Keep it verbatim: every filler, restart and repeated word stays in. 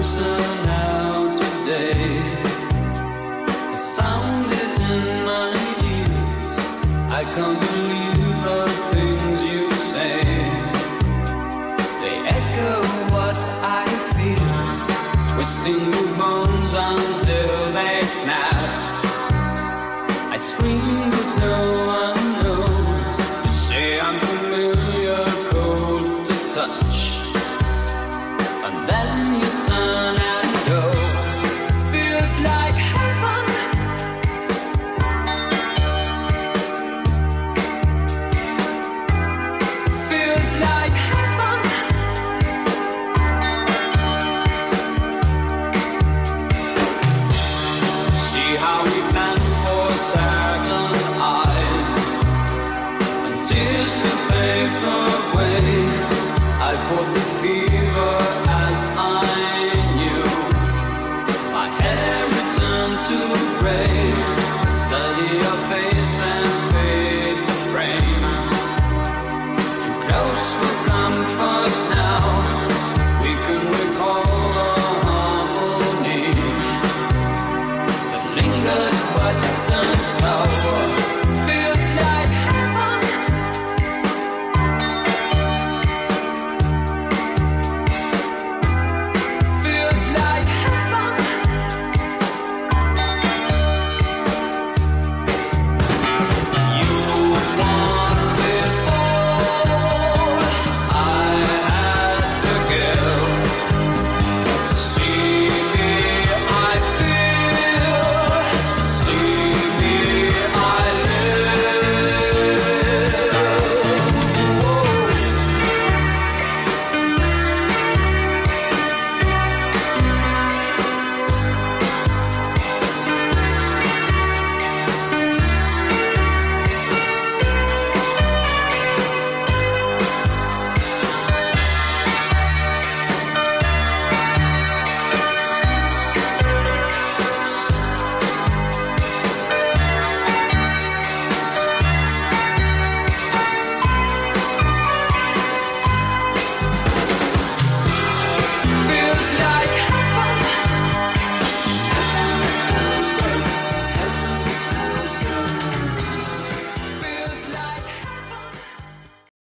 closer now today. The sound is in my ears. I can't believe the things you say. They echo what I feel, twisting the bones until they snap. I scream but no one knows. You say I'm familiar, cold to touch, and then you turn and go. Feels like heaven. Feels like heaven. See how we plan for saddened eyes and tears to pave the way. I fought the